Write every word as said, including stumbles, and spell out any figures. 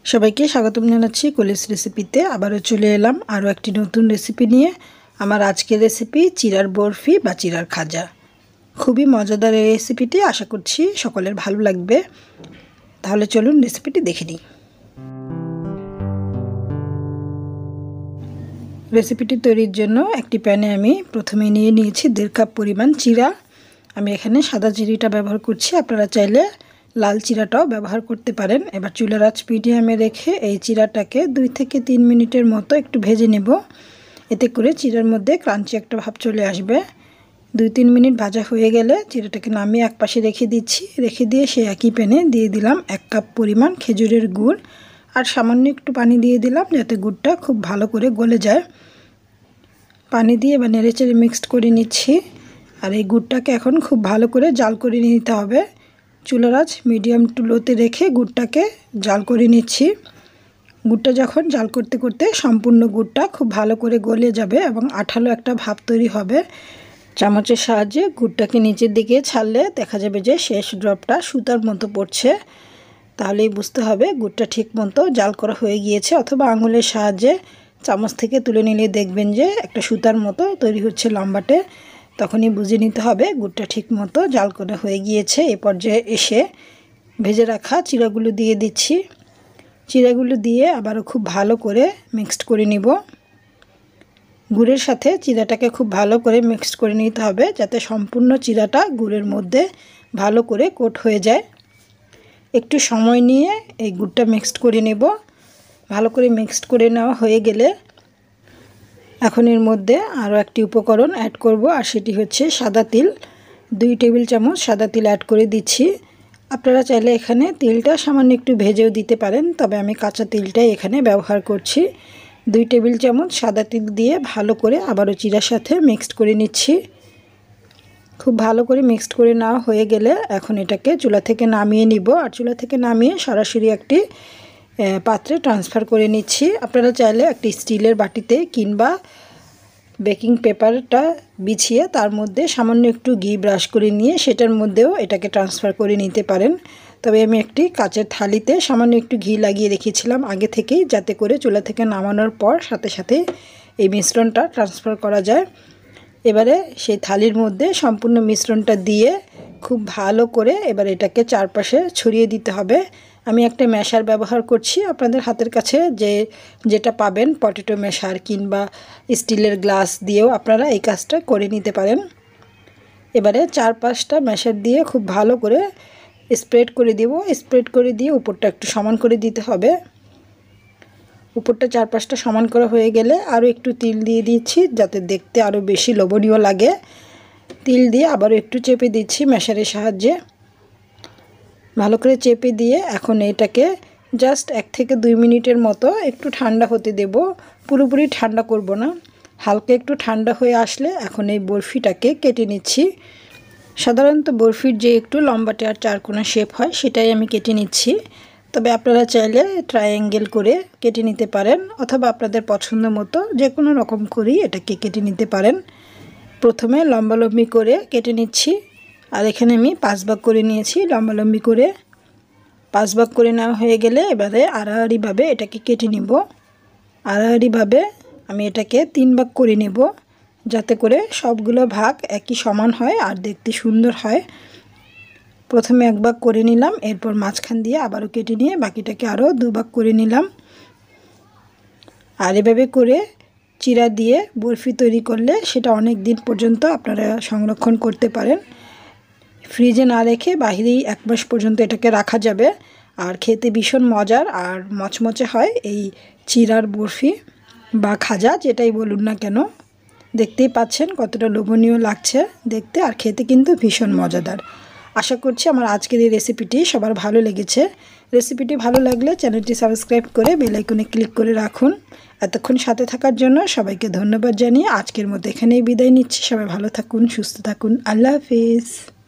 সবাইকে স্বাগতম জানাচ্ছি কলিস রেসিপিতে। আবারও চলে এলাম আরও একটি নতুন রেসিপি নিয়ে। আমার আজকের রেসিপি চিড়ার বরফি বা চিড়ার খাজা। খুবই মজাদার এই রেসিপিটি, আশা করছি সকলের ভালো লাগবে। তাহলে চলুন রেসিপিটি দেখে নিই। রেসিপিটি তৈরির জন্য একটি প্যানে আমি প্রথমে নিয়ে নিয়েছি দেড় কাপ পরিমাণ চিড়া। আমি এখানে সাদা চিড়িটা ব্যবহার করছি, আপনারা চাইলে লাল চিড়াটাও ব্যবহার করতে পারেন। এবার চুলার আঁচ মিডিয়ামে রেখে এই চিড়াটাকে দুই থেকে তিন মিনিটের মতো একটু ভেজে নেব। এতে করে চিড়ার মধ্যে ক্রাঞ্চি একটা ভাব চলে আসবে। দুই তিন মিনিট ভাজা হয়ে গেলে চিড়াটাকে নামিয়ে এক পাশে রেখে দিচ্ছি। রেখে দিয়ে সেই একই প্যানে দিয়ে দিলাম এক কাপ পরিমাণ খেজুরের গুড় আর সামান্য একটু পানি দিয়ে দিলাম যাতে গুড়টা খুব ভালো করে গলে যায়। পানি দিয়ে এবার নেড়েচেড়ে মিক্সড করে নিচ্ছি। আর এই গুড়টাকে এখন খুব ভালো করে জাল করে নিতে হবে। চুলার আঁচ মিডিয়াম টু লোতে রেখে গুড়টাকে জাল করে নিচ্ছি। গুড়টা যখন জাল করতে করতে সম্পূর্ণ গুড়টা খুব ভালো করে গলে যাবে এবং আঠালো একটা ভাব তৈরি হবে, চামচের সাহায্যে গুড়টাকে নিচের দিকে ছাড়লে দেখা যাবে যে শেষ ড্রপটা সুতার মতো পড়ছে। তাহলেই বুঝতে হবে গুড়টা ঠিক মতো জাল করা হয়ে গিয়েছে। অথবা আঙুলের সাহায্যে চামচ থেকে তুলে নিলে দেখবেন যে একটা সুতার মতো তৈরি হচ্ছে লম্বাটে, তখনই বুঝে নিতে হবে গুড়টা ঠিক মতো জাল করা হয়ে গিয়েছে। এ পর্যায়ে এসে ভেজে রাখা চিড়াগুলো দিয়ে দিচ্ছি। চিড়াগুলো দিয়ে আবারও খুব ভালো করে মিক্সড করে নিব। গুড়ের সাথে চিড়াটাকে খুব ভালো করে মিক্সড করে নিতে হবে যাতে সম্পূর্ণ চিড়াটা গুড়ের মধ্যে ভালো করে কোট হয়ে যায়। একটু সময় নিয়ে এই গুড়টা মিক্সড করে নেব। ভালো করে মিক্সড করে নেওয়া হয়ে গেলে এখন এর মধ্যে আরও একটি উপকরণ অ্যাড করব, আর সেটি হচ্ছে সাদা তিল। দুই টেবিল চামচ সাদা তিল অ্যাড করে দিচ্ছি। আপনারা চাইলে এখানে তিলটা সামান্য একটু ভেজেও দিতে পারেন, তবে আমি কাঁচা তিলটাই এখানে ব্যবহার করছি। দুই টেবিল চামচ সাদা তিল দিয়ে ভালো করে আবারও চিড়ার সাথে মিক্সড করে নিচ্ছি। খুব ভালো করে মিক্সড করে নেওয়া হয়ে গেলে এখন এটাকে চুলা থেকে নামিয়ে নিব। আর চুলা থেকে নামিয়ে সরাসরি একটি পাত্রে ট্রান্সফার করে নিচ্ছি। আপনারা চাইলে একটি স্টিলের বাটিতে কিংবা বেকিং পেপারটা বিছিয়ে তার মধ্যে সামান্য একটু ঘি ব্রাশ করে নিয়ে সেটার মধ্যেও এটাকে ট্রান্সফার করে নিতে পারেন। তবে আমি একটি কাচের থালিতে সামান্য একটু ঘি লাগিয়ে রেখেছিলাম আগে থেকেই, যাতে করে চুলা থেকে নামানোর পর সাথে সাথে এই মিশ্রণটা ট্রান্সফার করা যায়। এবারে সেই থালির মধ্যে সম্পূর্ণ মিশ্রণটা দিয়ে খুব ভালো করে এবার এটাকে চারপাশে ছড়িয়ে দিতে হবে। আমি একটা ম্যাশার ব্যবহার করছি, আপনাদের হাতের কাছে যে যেটা পাবেন পটেটো ম্যাশার কিংবা স্টিলের গ্লাস দিয়েও আপনারা এই কাজটা করে নিতে পারেন। এবারে চার পাঁচটা ম্যাশার দিয়ে খুব ভালো করে স্প্রেড করে দেব। স্প্রেড করে দিয়ে উপরটা একটু সমান করে দিতে হবে। উপরটা চার পাঁচটা সমান করা হয়ে গেলে আরও একটু তিল দিয়ে দিচ্ছি যাতে দেখতে আরও বেশি লোভনীয় লাগে। তিল দিয়ে আবারও একটু চেপে দিচ্ছি ম্যাশারের সাহায্যে। ভালো করে চেপে দিয়ে এখন এটাকে জাস্ট এক থেকে দুই মিনিটের মতো একটু ঠান্ডা হতে দেব। পুরোপুরি ঠান্ডা করব না, হালকা একটু ঠান্ডা হয়ে আসলে এখন এই বরফিটাকে কেটে নিচ্ছি। সাধারণত বরফির যে একটু লম্বাটে আর চারকোনা শেপ হয় সেটাই আমি কেটে নিচ্ছি। তবে আপনারা চাইলে ট্রায়াঙ্গেল করে কেটে নিতে পারেন, অথবা আপনাদের পছন্দ মতো যে কোনো রকম করেই এটাকে কেটে নিতে পারেন। প্রথমে লম্বালম্বি করে কেটে নিচ্ছি। আর এখানে আমি পাঁচ ভাগ করে নিয়েছি লম্বালম্বি করে। পাঁচ ভাগ করে নেওয়া হয়ে গেলে এবারে আড়াআড়িভাবে এটাকে কেটে নিব। আড়াআড়িভাবে আমি এটাকে তিন ভাগ করে নেব যাতে করে সবগুলো ভাগ একই সমান হয় আর দেখতে সুন্দর হয়। প্রথমে এক ভাগ করে নিলাম, এরপর মাঝখান দিয়ে আবারও কেটে নিয়ে বাকিটাকে আরও দু ভাগ করে নিলাম। আর এভাবে করে চিড়া দিয়ে বরফি তৈরি করলে সেটা অনেক দিন পর্যন্ত আপনারা সংরক্ষণ করতে পারেন। ফ্রিজে না রেখে বাহিরেই এক মাস পর্যন্ত এটাকে রাখা যাবে। আর খেতে ভীষণ মজার আর মচমচে হয় এই চিড়ার বরফি বা খাজা, যেটাই বলুন না কেন। দেখতেই পাচ্ছেন কতটা লোভনীয় লাগছে দেখতে, আর খেতে কিন্তু ভীষণ মজাদার। আশা করছি আমার আজকের এই রেসিপিটি সবার ভালো লেগেছে। রেসিপিটি ভালো লাগলে চ্যানেলটি সাবস্ক্রাইব করে বেল আইকনে ক্লিক করে রাখুন। এতক্ষণ সাথে থাকার জন্য সবাইকে ধন্যবাদ জানিয়ে আজকের মতো এখানেই বিদায় নিচ্ছি। সবাই ভালো থাকুন, সুস্থ থাকুন। আল্লাহ হাফিজ।